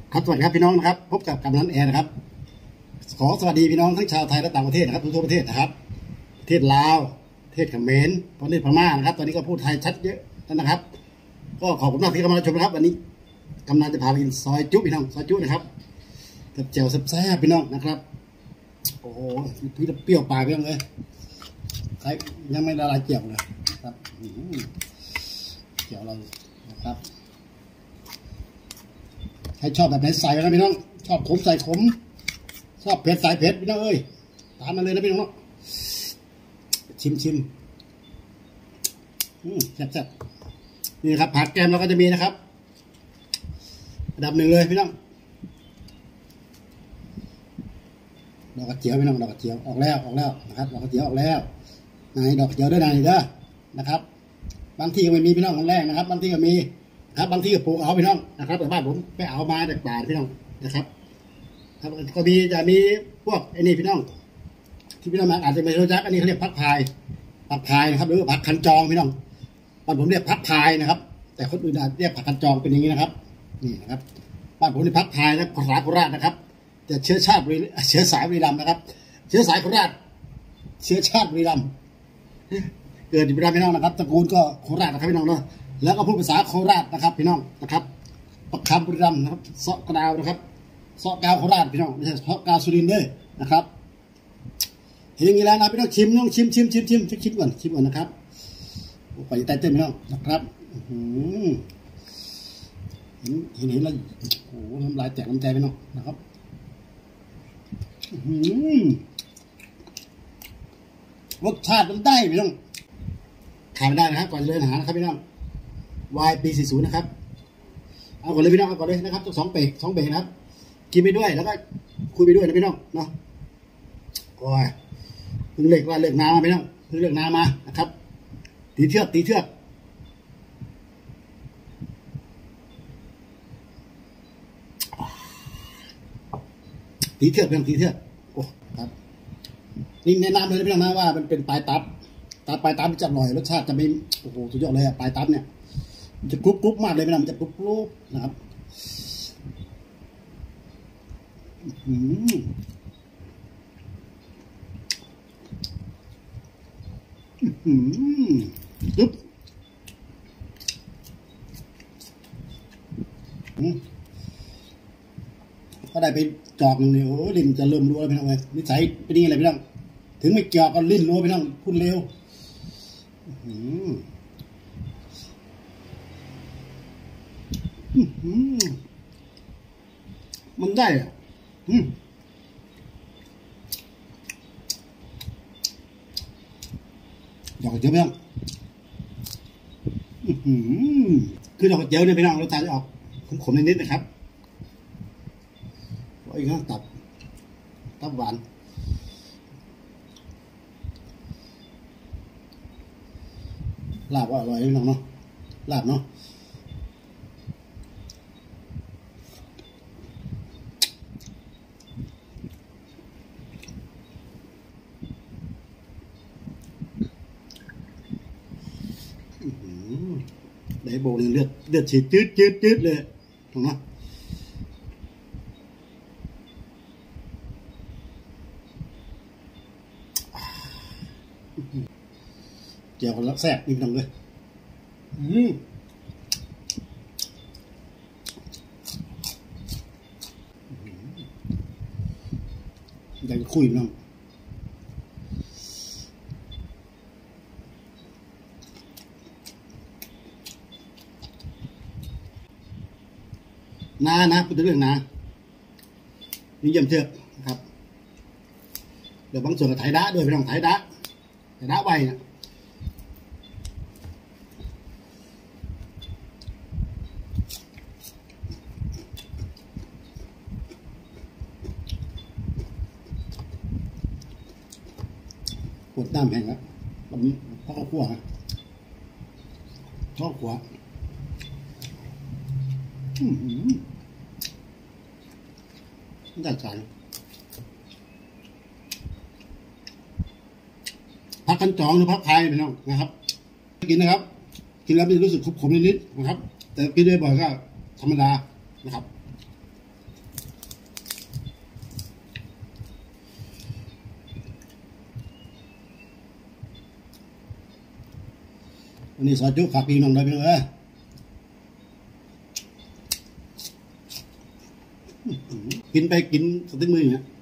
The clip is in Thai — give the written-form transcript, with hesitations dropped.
ครับสวัสดีครับพี่น้องนะครับพบกับกำนันแอร์นะครับขอสวัสดีพี่น้องทั้งชาวไทยและต่างประเทศนะครับทั่วประเทศนะครับประเทศลาวประเทศเขมรประเทศพม่านะครับตอนนี้ก็พูดไทยชัดเยอะนะครับก็ขอบคุณมากที่เข้ามาชมนะครับวันนี้กำนันจะพาไปกินซอยจุพี่น้องซอยจุนะครับกับแจ่วแซ่บๆพี่น้องนะครับโอ้โหพี่เปรี้ยวปากพี่น้องเลยใครยังไม่ละลายแจ่วเลยครับแจ่วเรานะครับใครชอบแบบไหนใส่นะพี่น้องชอบขมใส่ขมชอบเผ็ดใส่เผ็ดพี่น้องเอ้ยตามมาเลยนะพี่น้องชิมแซ่บๆนี่ครับผักแกมเราก็จะมีนะครับอันดับหนึ่งเลยพี่น้องดอกกระเจียวพี่น้องดอกกระเจียวออกแล้วนะครับดอกกระเจียวออกแล้วนายดอกกระเจียวด้วยนายเด้อนะครับบางที่ก็ไม่มีพี่น้องคนแรกนะครับบางที่ก็มีครับบางที่ก็ปลูกเอาพี่น้องนะครับแต่บ้านผมไปเอามาจากป่าพี่น้องนะครับครับก็จะมีพวกไอ้นี่พี่น้องที่พี่น้องอาจจะไม่รู้จักอันนี้เขาเรียกผักพายนะครับหรือผักคันจองพี่น้องบ้านผมเรียกผักพายนะครับแต่คนอื่นเรียกผักคันจองเป็นอย่างนี้นะครับนี่นะครับบ้านผมเรียกผักพายนะภาษาโคราชนะครับแต่เชื้อสายบุรีรัมย์นะครับเชื้อสายโคราชเชื้อชาติบุรีรัมย์เกิดอยู่บุรีรัมย์พี่น้องนะครับตระกูลก็โคราชนะครับพี่น้องเนาะแล้วก็พูดภาษาโคราชนะครับพี่น้องนะครับประคำบุรีรัมย์นะครับเสาะกระดาวนะครับเสาะกาวโคราชพี่น้องไม่ใช่เสาะกาวสุรินทร์ด้วยนะครับเห็นอย่างนี้แล้วนะพี่น้องชิมก่อนนะครับไปใต้เต้นพี่น้องนะครับเห็นแล้วโอ้โหน้ำลายแตกน้ำใจพี่น้องนะครับรสชาติมันได้พี่น้องขายไม่ได้นะครับก่อนเลยอาหารนะครับพี่น้องYP40นะครับเอาก่อนเลยพี่น้องเอาก่อนเลยนะครับสองเบรกนะครับกินไปด้วยแล้วก็คุยไปด้วยนะพี่น้องเนาะโอ้ยเพิ่งเลิกน้ำมาพี่น้องเพิ่งเลิกน้ำมานะครับตีเทือกพี่น้องตีเทือกโอ้ครับนี่แนะนำเลยพี่น้องนะว่ามันเป็นปลายตับจะอร่อยรสชาติจะไม่โอ้โหสุดยอดเลยอะปลายตับเนี่ยจะกรุบมากเลยพี่น้องมันจะกรุบนะครับก็ได้ไปจอกหนึ่งเลยโอ้ลิ้นจะเริ่มรัวแล้วพี่น้องเลยนิสัยเป็นนี่อะไรพี่น้องถึงไม่จอกก็ลิ้นรัวพี่น้องพูดเร็วมันได้อะดอกกระเจียวพี่น้องคือดอกกระเจียวเนี่ยพี่น้องรสชาติจะออกขมๆนิดๆนะครับอีกนะตับหวานลาบว่าอร่อยพี่น้องเนาะลาบเนาะได้โบนี่เลือดฉีดจืดเลยถูกไหมเจียวแล้วแซ่บนิดนึงเลยอยากจะคุยน้องนะพูดถึงเรื่องนานี่เยี่ยมเชือกนะครับเดี๋ยวบางส่วนก็ไถดะด้วยพี่น้องไถดะไว้เนี่ยกดน้ำแห้งแล้วพ่อขั้วชอบขวาได้ใจพักกันจองหรือพักพายพี่น้องนะครับกินนะครับกินแล้วมันรู้สึกขมนิดๆนะครับแต่กินได้บ่อยก็ธรรมดานะครับวันนี้ซอยจุฝากพี่น้องได้พี่น้องกินไปกินสติ๊กมืออย่างเงี้ย